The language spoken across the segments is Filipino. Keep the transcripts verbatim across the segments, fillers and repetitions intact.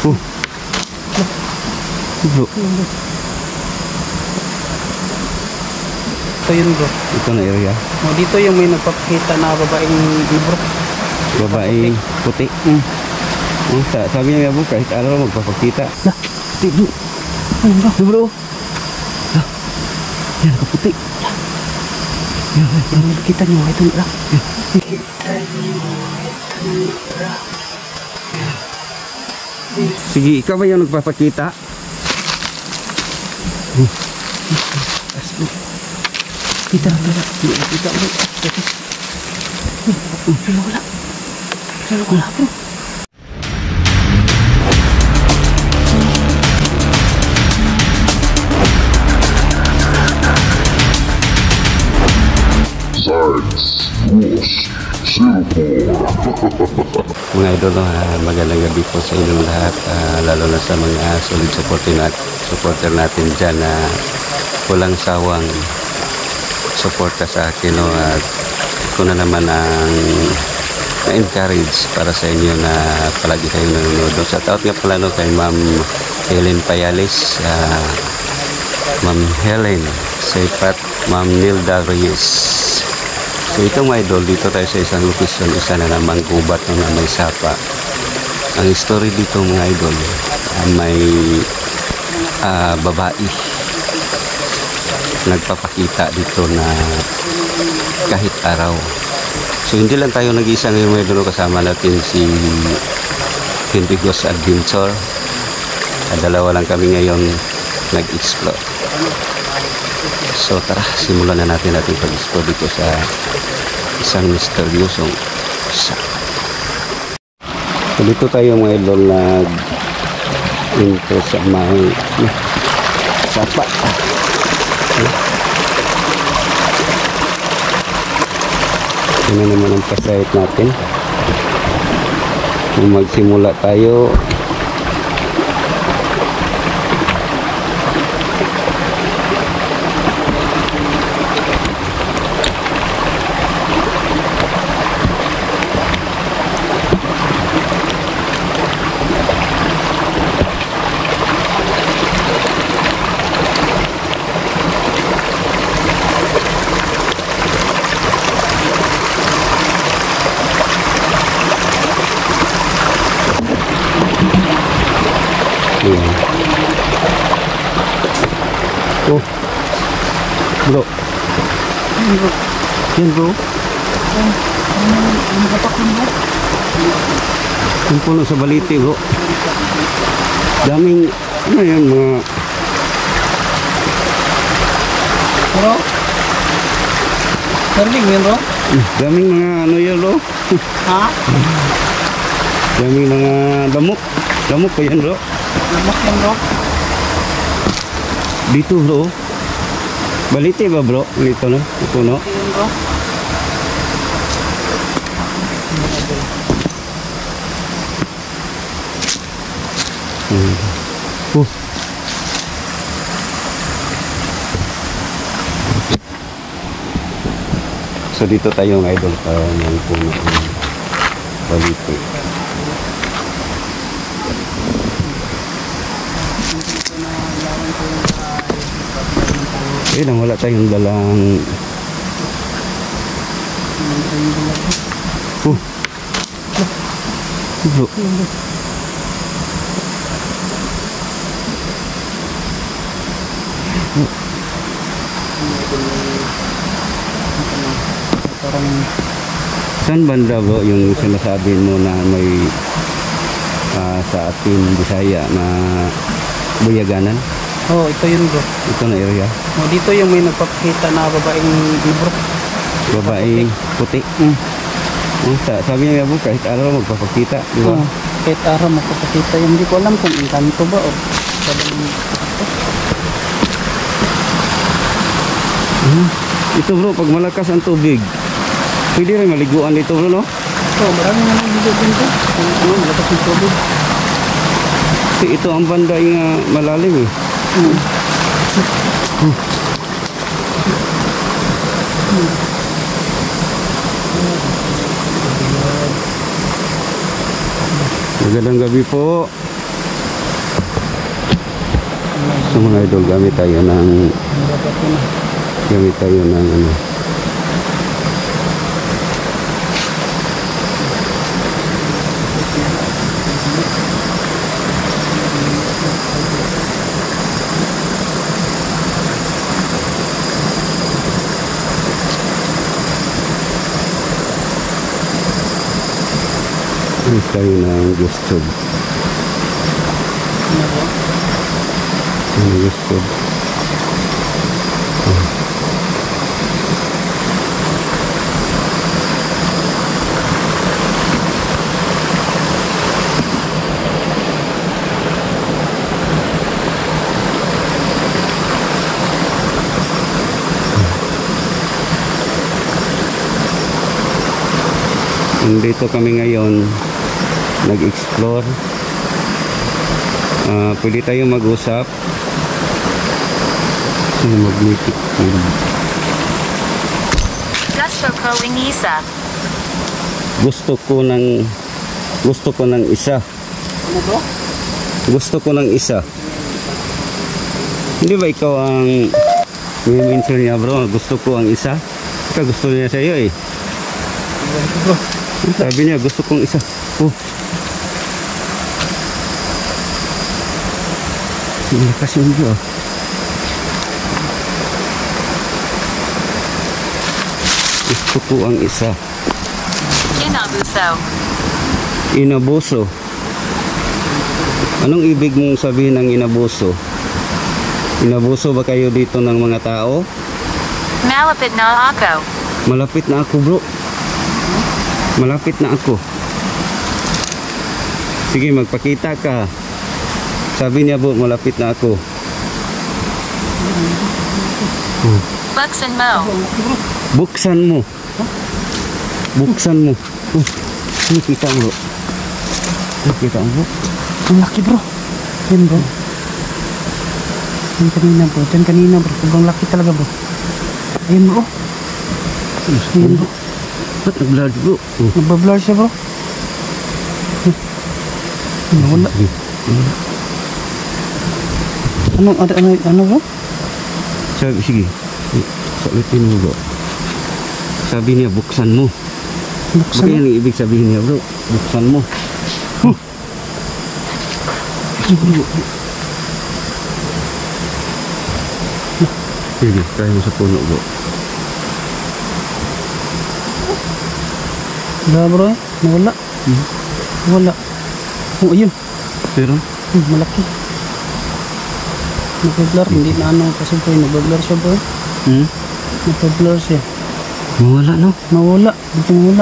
Oh. Bro. Ito yun bro. Ito na area. Oh, dito yung may nagpapakita na babaeng libro. Babaeng puti. Hmm. Oh, sa sabi niya bro, kahit araw magpapakita. Lah, puti bro. Ayun bro. Bro. Lah. Yan nakaputi. Yan, yan, kita nyo. Ito na. Sige, ikaw ba yung nagpapakita? Kita na pala. Kita bro. Sino wala? Sino wala bro? Science Rules Singapore. Mga idol, uh, magandang gabi po sa inyong lahat, uh, lalo na sa mga solid supporter, nat supporter natin dyan na uh, walang sawang suporta sa akin, no? At ito na naman ang na-encourage para sa inyo na palagi kayong nanonood. Shout out nga pala no, kay Ma'am Helen Payales, uh, Ma'am Helen Saypat, Ma'am Nilda Reyes. So ito mga idol, dito tayo sa isang location, isa na namang gubat no, na may sapa. Ang story dito mga idol, uh, may uh, babae nagpapakita dito na kahit araw. So hindi lang tayo nag-iisa ngayon mga idol, kasama natin si Henry Ghost Adventure. Uh, dalawa lang kami ngayon nag-explore. So tara, simulan na natin natin pag-explore dito sa isang misteryosong sapa. So dito tayo mga idol nag-intro sa may uh, sapa. Ito na naman ang pasayot natin. Kung magsimula tayo, oh, bro. Yan bro. Yan bro. Ano ba ko mo? Yung puno sa baliti bro. Daming, ano yan mga... Bro? Sarding yan bro? Daming mga ano yan bro. Ha? Daming mga damok. Damok pa yan bro. Lamak yan bro? Dito bro. Baliti ba bro? Dito no? Ito no? Yan bro? Hmm. Uh. So dito tayo ng idol para ng puno ng baliti. Eh, nang wala tayong dalang uh. Bro. Saan banda bro yung sinasabi mo na may uh, sa ating Bisaya na buyaganan? Oh, ito yun bro. Ito na area. Oh, dito yung may nagpapakita na babaeng libro. Babaeng puti. Hmm. Oh, sa sabi niya bro, kahit araw magpapakita, di ba? Oh, kahit araw magpapakita yun. Hindi ko alam kung inkanto ba o talagang Hmm. Ito bro, pag malakas ang tubig, pwede rin maliguan dito bro, no? oh, maraming naman dito dito. Ano, malakas yung tubig. Kasi ito ang banda yung uh, malalim eh. Hmm. Hmm. Hmm. Magandang gabi po. So mga idol, gamit tayo ng Nababa ko na. gamit tayo ng ano. Gamit tayo ng ghost tube. Ano ba? Ano ghost tube? Dito kami ngayon nag-explore. Uh, pwede tayo mag-usap. So, magnetic field. Gusto ko inisa. Gusto ko ng gusto ko ng isa. Ano bro? Gusto ko ng isa. Hindi ba ikaw ang i-mention niya bro? Gusto ko ang isa. Ikaw gusto niya sa iyo eh. Ano ko bro? Sabi niya gusto kong isa. Oh. Hindi kasi hindi oh. Gusto ko ang isa. Kinabuso. Inabuso. Anong ibig mong sabihin ng inabuso? Inabuso ba kayo dito ng mga tao? Malapit na ako. Malapit na ako bro. Malapit na ako. Sige, magpakita ka. Sabi niya bro, malapit na ako. Oh. Buksan mo. Buksan mo. Buksan mo. Oh. Nakita mo bro. Nakita mo bro. Ang laki bro. Yan bro. Yan kanina bro. Yan kanina bro. Sobrang laki talaga bro. Ayan bro. Ayan bro. Ba't nag-blur bro? Oh. Nagbablur siya bro. Nawala. Ano, ano, ano, ano bro? Sabi, sige. Sabitin mo bro. Sabi niya, buksan mo. Buksan Baka mo. yan ang ibig sabihin niya bro. Buksan mo. Huh. Sige, try mo sa puno bro. Wala bro eh. Nawala. Hmm. Wala. Oh, ayun. Pero, Hmm, malaki. Nagbablur. Hindi na ano kasi bro. Nagbablur siya bro. hmm? Nagbablur siya. Mawala no? Mawala. Dito mawala.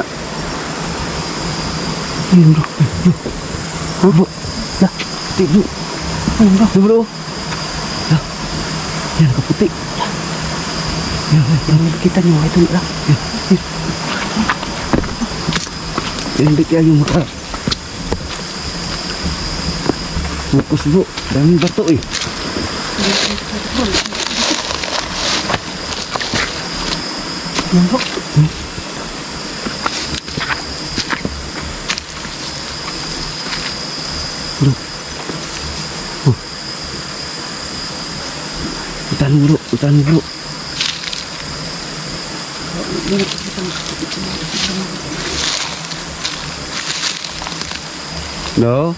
Ayun bro. Ha bro? Lah, puti bro. Ayun bro. Lah bro. Lah, yan kaputi. Yan, yan, Yan, kita nyo. Ito na lang. yan. Yan, hindi kaya yung mata. Fokus bro. Daming bato eh. Yan bro. Bro. Oh. Utan bro, utan bro. No?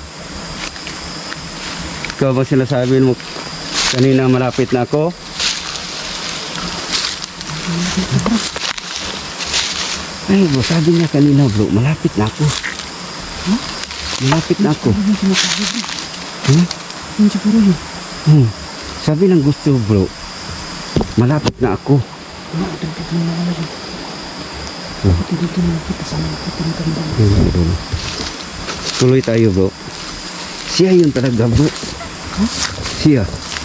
Ikaw ba sinasabi mo kanina malapit na ako? Ay bro, sabi niya kanina bro, malapit na ako. Huh? Malapit na ako. Ano yung sinasabi bro? Hmm? Yun siguro yun. Hmm. Sabi ng gusto bro, malapit na ako. Ano, ito dito na wala yun. Hmm. Ito dito na kita sana nakita ng ganda. Yun, bro. Tuloy tayo bro. Siya yun talaga bro. Huh? Siya.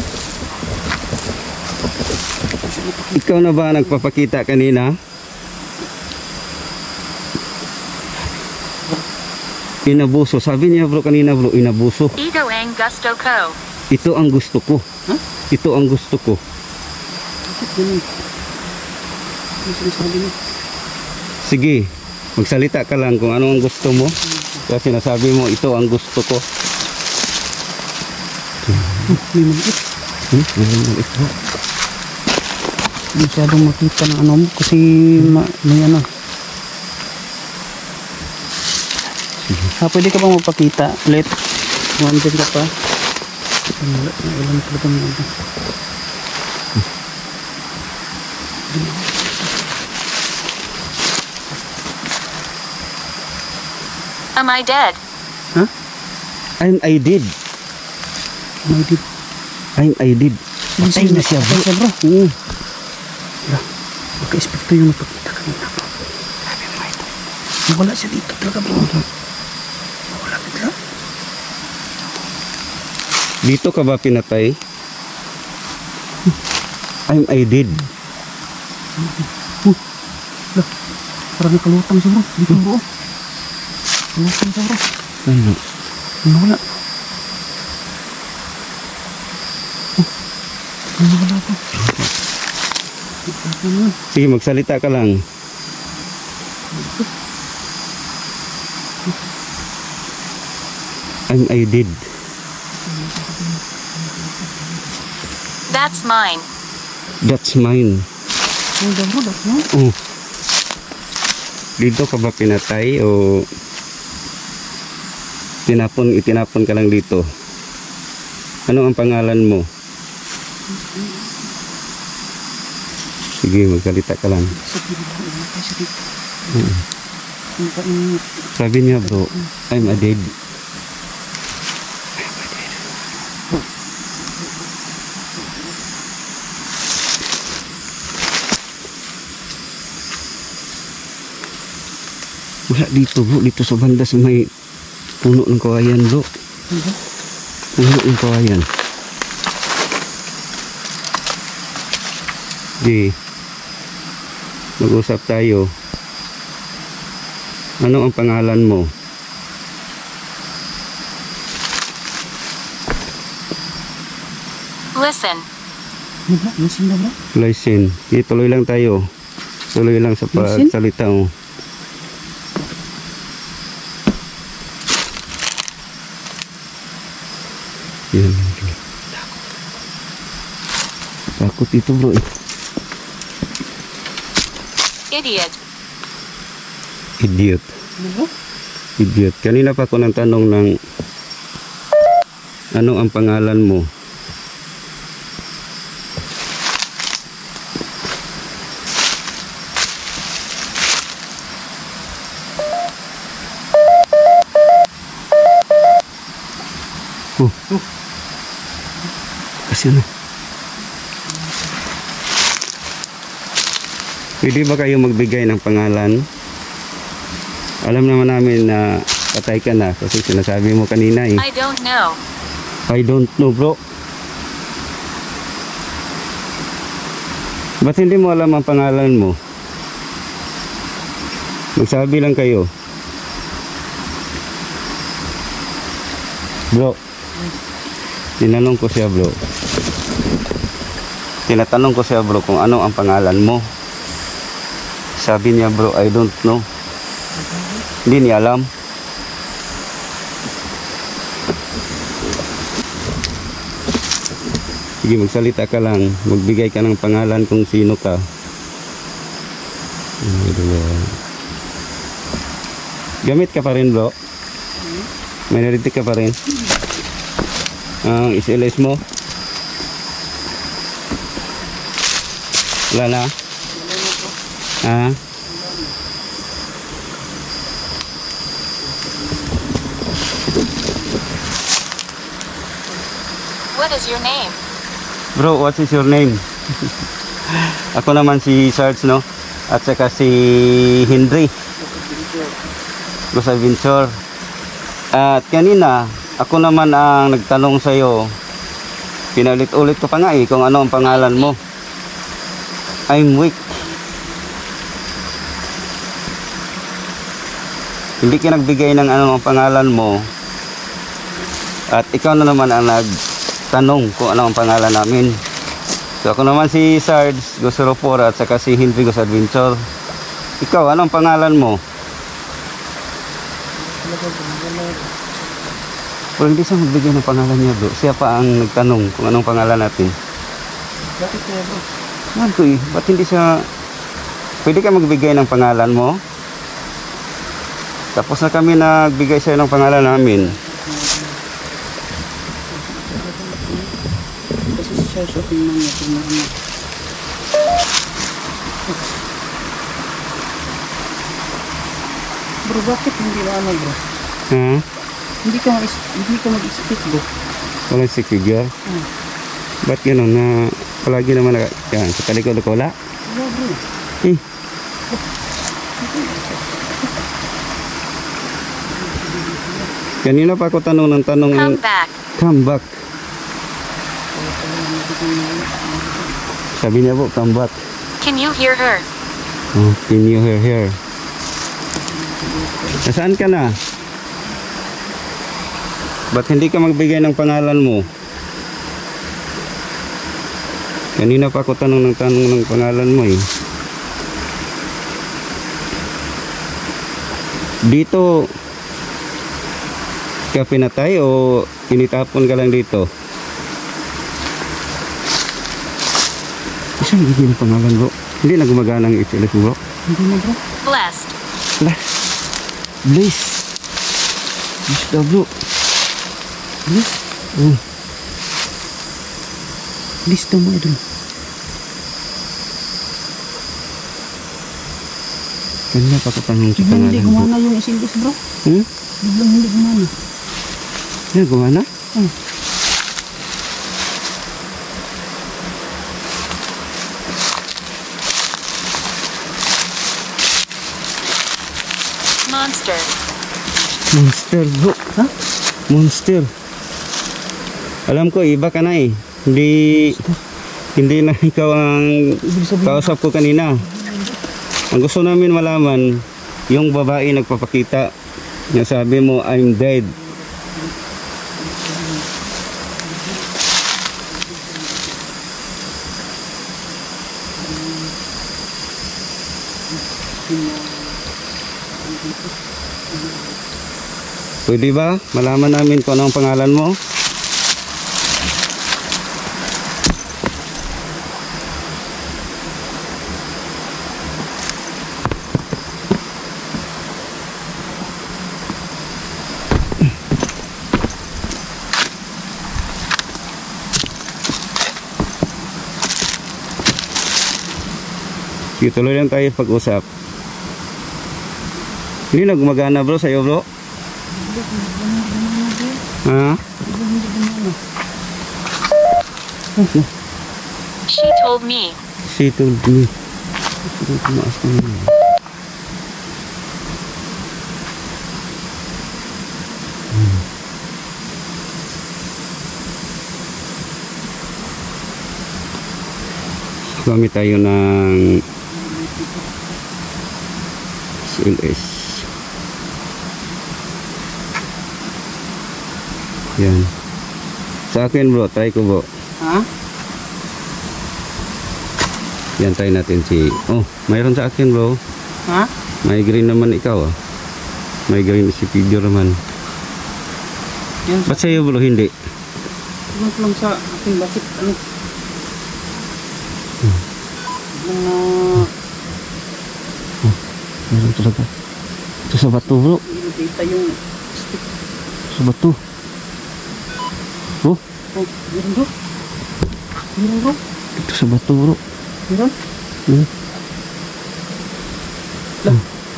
Ikaw na ba nagpapakita kanina? Inabuso. Sabi niya bro kanina bro, inabuso. Ito ang gusto ko. Ito ang gusto ko. Huh? Ito ang gusto ko. Bakit ganun? Ano sinasabi niya? Sige, magsalita ka lang kung ano ang gusto mo. Kasi sinasabi mo, ito ang gusto ko. Oh, may maliit. Hmm? Walang maliit bro. Masyadong makita ng ano mo kasi ma may ano. Ah, pwede ka bang magpakita ulit? Kung andyan ka pa. Wala, wala na talaga mga ano. Am I dead? Ha? I'm I did. May did. I'm I did. Patay na siya bro. Patay siya bro. Hmm. Wala. Magka-espekto yung napakita kanina bro. Sabi mo ito. Wala siya dito talaga bro. Wala bigla. Dito ka ba pinatay? I'm I did. Wala. Parang nakalutang siya bro. Dito bro. Nakalutang siya bro. Ano? Ano wala? Oh. Ano wala bro? Ano? Sige, magsalita ka lang. I'm I did. That's mine. That's mine. Ano bro? That's no? Oh. Dito ka ba pinatay o tinapon, itinapon ka lang dito? Ano ang pangalan mo? Sige, magsalita ka lang. Sabi mo bro. Ano tayo siya dito? Hmm. Ano pa yung... Sabi niya bro, I'm a dead. Wala dito bro, dito sa banda sa may puno ng kawayan bro. Puno ng kawayan. Di, mag-usap tayo. Ano ang pangalan mo? Listen. Ano bro? Listen na bro? Listen, ituloy lang tayo. Tuloy lang sa Listen? pagsalita mo. Yan. Takot ito bro eh. Idiot. Idiot. Ano bro? Idiot. Kanina pa ako nang tanong ng ano ang pangalan mo? Oh. Oh. Kasi na. Pwede ba kayo magbigay ng pangalan? Alam naman namin na patay ka na kasi sinasabi mo kanina eh. I don't know. I don't know bro. Ba't hindi mo alam ang pangalan mo? Magsabi lang kayo. Bro, tinanong ko siya bro. Tinatanong ko siya bro kung ano ang pangalan mo. Sabi niya bro, I don't know. Hindi niya alam. Sige, magsalita ka lang. Magbigay ka ng pangalan kung sino ka. Gamit ka pa rin bro? May naritik ka pa rin? Ang uh, S L S mo? Wala na? Ha? What is your name? Bro, what is your name? Ako naman si Sarge, no? At saka si Henry. Gus Adventure. At kanina, ako naman ang nagtanong sa'yo. Pinalit-ulit ko pa nga eh kung ano ang pangalan mo. I'm weak. Hindi ka nagbigay ng ano ang pangalan mo. At ikaw na naman ang nagtanong kung ano ang pangalan namin. So ako naman si Sarge Gus Ropora at saka si Henry Gus Adventure. Ikaw, ano ang pangalan mo? Pero hindi siya magbigay ng pangalan niya bro. Siya pa ang nagtanong kung anong pangalan natin. Bakit kaya bro? Mahal ko eh. Ba't hindi siya... Pwede ka magbigay ng pangalan mo? Tapos na kami nagbigay sa'yo ng pangalan namin. Kasi siya shopping man niya. Tingnan mo. Bro, bakit hindi na ano bro? Ha? Hindi ka mag hindi ka mag-speak bro. Walang si figure? Hmm. Ba't gano'n na palagi naman na... Yan, sa talikod ko wala? Wala bro. Eh. Kanina pa ako tanong ng tanong. Come back. Come back. Sabi niya po, come back. Can you hear her? Oh, can you hear her? Nasaan ka na? Ba't hindi ka magbigay ng pangalan mo? Kanina pa ako tanong ng tanong ng pangalan mo eh. Dito ka pinatay o initapon ka lang dito? Isa bigyan ng pangalan bro. Hindi na gumagana ang H L S bro. Hindi na bro. Blessed. Lah. Bliss. Bliss ka bro. Bliss? Hmm. Bliss daw mo idol. Kanina pa ko tanong sa Biglang hindi pangalan bro. gumana yung isilbis bro. Hmm? Biglang hindi gumana. Yan, gumana? Hmm. Monster. Monster bro. Ha? Monster. Alam ko iba ka na eh. Hindi hindi na ikaw ang Ibig sabihin, kausap ko kanina. Ang gusto namin malaman yung babae nagpapakita na sabi mo I'm dead. Pwede ba malaman namin kung anong pangalan mo? Sige, tuloy lang tayo pag-usap. Hindi na gumagana bro sa'yo bro? Ha? She told me. She told me. Sige, tumaas ka na. Hmm. Gamit tayo ng S L S. Yan. Sa akin bro, try ko bro. ha? Yan, try natin si... Oh, mayroon sa akin bro. Ha? May green naman ikaw ah. May green si Pedro naman. Yan sa Ba't sa'yo bro hindi? Tingnan ko lang sa akin bakit ano? Biglang na Mayroon talaga. Ito sa bato bro. nakita yung stick. Sa bato. Bro, Oh, meron bro? Meron bro? ito sa bato bro. Meron? Hmm. Lah.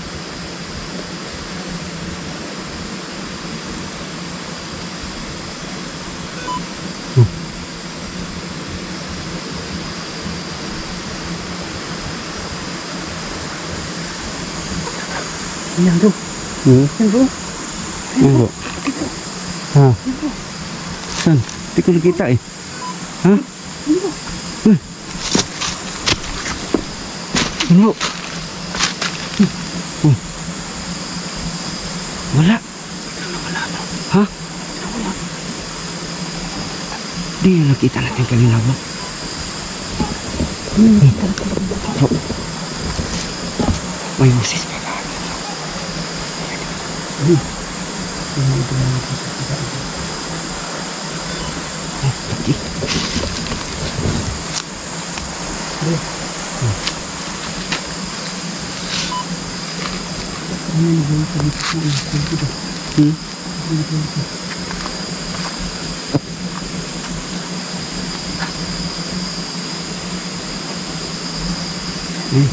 Yan bro. Hmm. Yan bro. Ano bro? Ha? Saan? Hindi ko nakita eh. Ha? Hmm. Ano bro? Hmm. Hmm. Wala. Ha? Di yung nakita natin kanina bro. Ano nakita? Bro. May usis pa ba? Ano yung buhay ka dito sa ano? Dito. Hmm? Dito, dito. Hmm.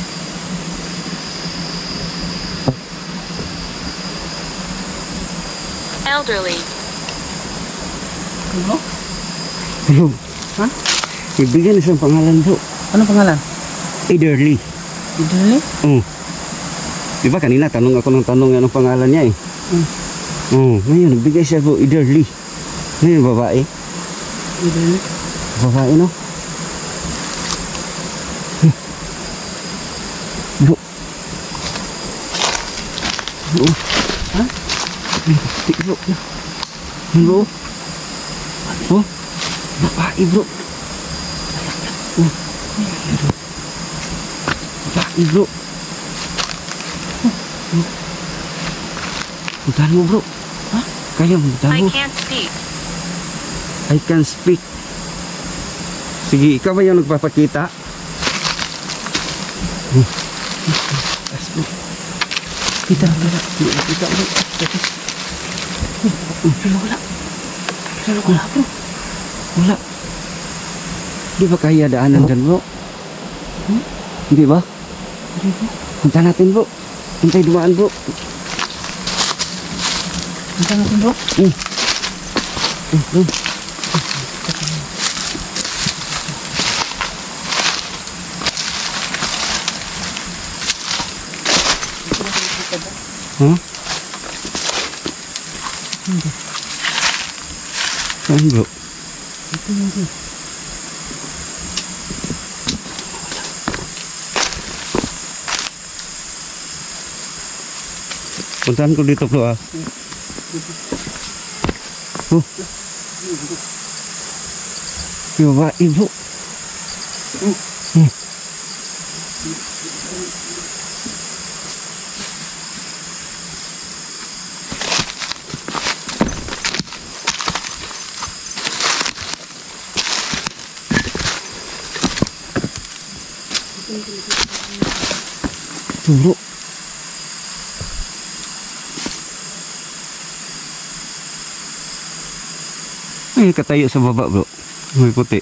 Elderly. Ano? Bro, Ha? ibigyan na siyang pangalan bro. Anong pangalan? Ederly. Idali? Oh. Di ba kanina tanong ako ng tanong anong pangalan niya eh. Hmm. Oh, ngayon nagbigay siya bro, Ederly. Ngayon babae. Idali? Babae no? Hmm. Bro. Bro. Ha? Di bro. Bro. Oh. Babae bro. Oh. Babae bro. Puntahan mo bro. Ha? Kaya puntahan I mo. can't speak. I can speak. Sige, ikaw ba yung nagpapakita? Hmm. Yes, bro. Kita, kita. Kita bro. Sino wala? Sino wala bro? Wala. Di ba kaya daanan dyan bro? Hmm? Hindi ba? Hindi bro. Punta natin bro. Hintay dumaan bro. Punta natin bro. Hmm. Hmm, bro. Huh? Saan bro? Ito yung bro. Puntahan ko dito bro ah. Oh. Yung babae bro. Hmm. Ito bro. Ay, katayo sa baba bro. May puti.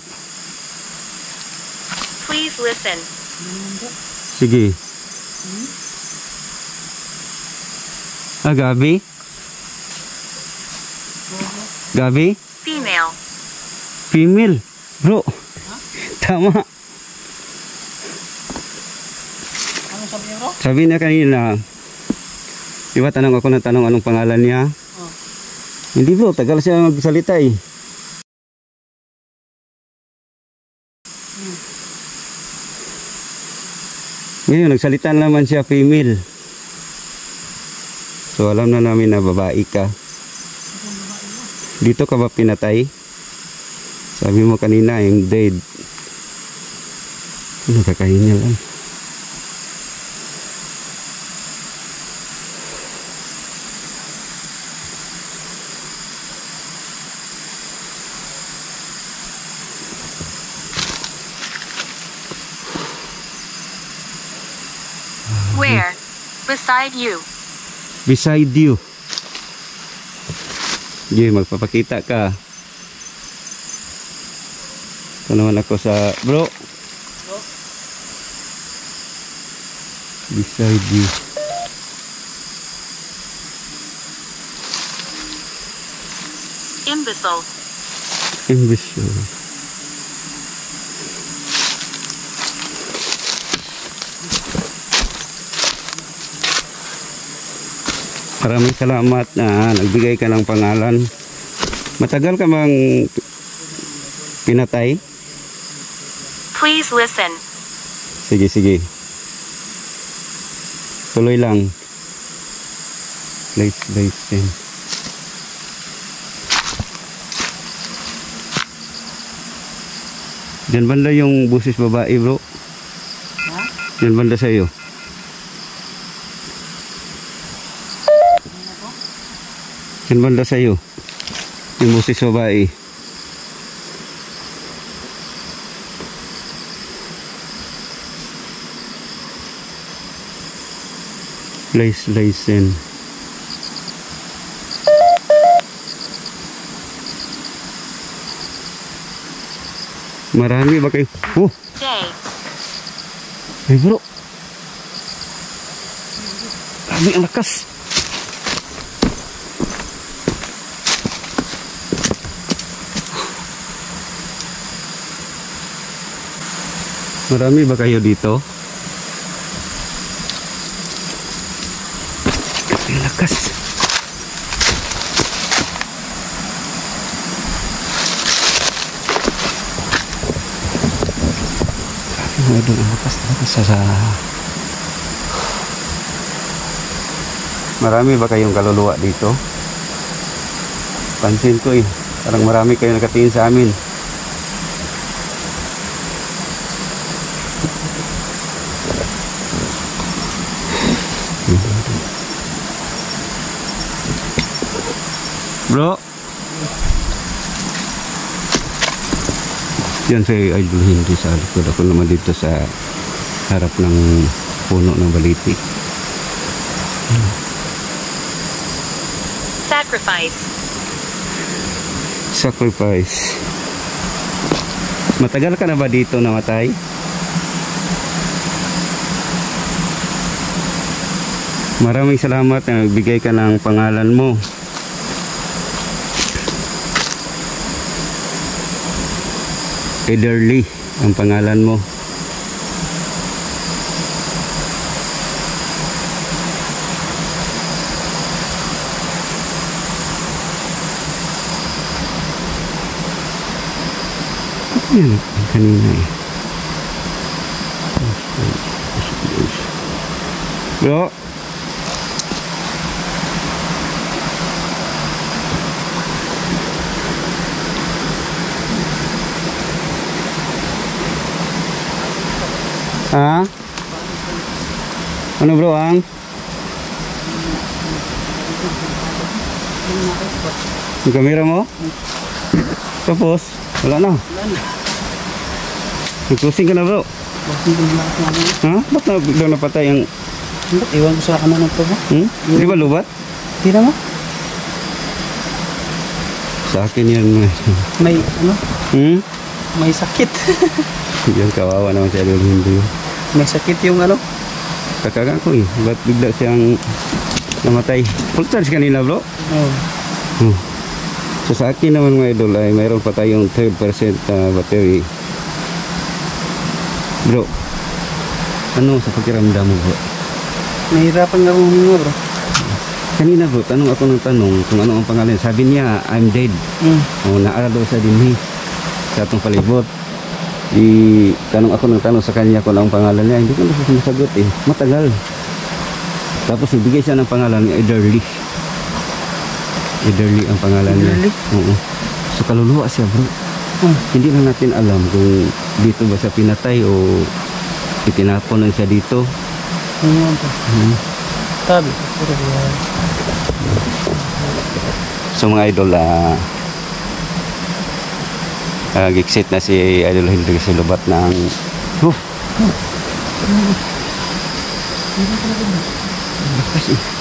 Please listen. Sige. Ah, Gabi? Gabi? Female. Female. Bro. Tama. Ano sabi niya bro? Sabi niya kanina, di ba tanong ako ng tanong anong pangalan niya? Oh. Hindi bro, tagal siya magsalita eh. Ngayon, nagsalita naman siya female. So alam na namin na babae ka. Dito ka ba pinatay? Sabi mo kanina yung dead. Ano kakain niya lang? Where? Beside you. Beside you. Sige, magpapakita ka. Ito naman ako sa bro. Beside you. Imbecile. Imbecile. Maraming salamat na nagbigay ka ng pangalan. Matagal ka bang pinatay? Please listen. Sige, sige. Tuloy lang. Place listen. Diyan banda yung busis babae bro. Ha? Diyan banda sa'yo. Diyan banda sa'yo. Yung busis babae. Please listen. Marami ba kayo? Oh! Day. Ay bro! Marami ang lakas! Marami ba kayo dito? Ang lakas! Mga idol, ang lakas talaga sa, sa marami ba kayong kaluluwa dito? Pansin ko eh, parang marami kayong nakatingin sa amin. Bro, yan sa idol hindi sa likod. Ako naman dito sa harap ng puno ng baliti. Sacrifice. Sacrifice. Matagal ka na ba dito namatay? Maraming salamat na nagbigay ka ng pangalan mo. Ederly ang pangalan mo. Yan ang kanina eh. Bro, ha? Ano bro ang? Yung kamera mo? Tapos? Wala na. Nag-closing ka na bro? Closing ko na ako namin. Ha? Ba't na biglang napatay ang... Ba't iwan ko sa ano ng to ba? Hmm? Di ba lubat? Di na mo? Sa akin yan. May ano? Hmm? May sakit. Yan kawawa naman siya doon hindi. May sakit yung ano? Kakaga ko eh. Ba't bigla siyang namatay? Full charge kanina bro? Oh. Hmm. So sa akin naman mga idol ay mayroon pa tayong third percent uh, battery. Bro, ano sa pakiramdam mo bro? Nahirapan nga akong huminga bro. Kanina bro, tanong ako ng tanong kung ano ang pangalan. Sabi niya, I'm dead. Mm. O naarado sa dinhi sa atong palibot. Di tanong ako ng tanong sa kanya kung ano ang pangalan niya. Hindi ko na siya sinasagot eh. Matagal. Tapos ibigay siya ng pangalan ni Ederly. Ederly ang pangalan Ederly? niya. Oo. So kaluluwa siya bro. Hmm. Hindi na natin alam kung dito ba siya pinatay o itinapon lang siya dito. Ano ba? Hmm. Tabi. Pero buhay. So mga idol, ah, uh, gixit na si Idol Hendrik sa lubat ng oh, oh. Lakas eh.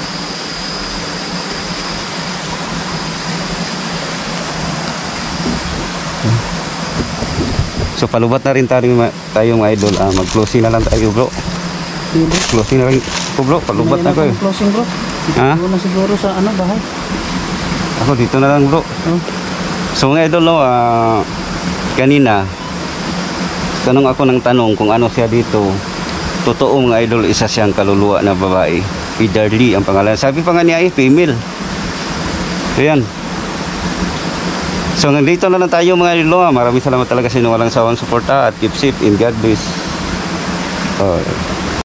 So palubat na rin tayo, tayo mga idol. Ah, mag-closing na lang tayo bro. Hindi. Closing na rin po bro. Palubat na ko eh. Closing bro. Ha? Dito na siguro sa ano bahay. Ako dito na lang bro. Oh. So mga idol no, ah, kanina tanong ako ng tanong kung ano siya dito. Totoo mga idol, isa siyang kaluluwa na babae. Ederly ang pangalan. Sabi pa nga niya ay female. So yan. So nandito na lang tayo mga idol. Maraming salamat talaga sa inyo walang sawang suporta at keep safe in God bless. Oh.